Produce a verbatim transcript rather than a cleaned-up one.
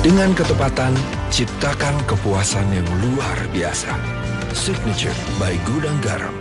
Dengan ketepatan, ciptakan kepuasan yang luar biasa. Signature by Gudang Garam.